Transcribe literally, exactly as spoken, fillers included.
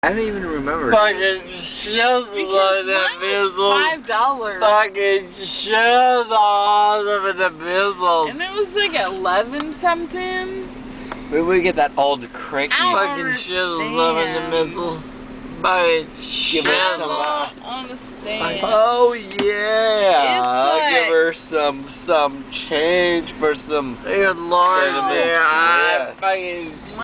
don't even remember. Fucking shizzles on that bizzle. Five dollars. Fucking shizzles of the bizzles. And it was like eleven something. Maybe we get that old cranky. I don't Fucking shizzles of the bizzles. Fucking Give us I some. shizzles. don't understand. Oh yeah! It's I'll like- give her some some change for some. Good lord, Cinnamon. man. I Yes. fucking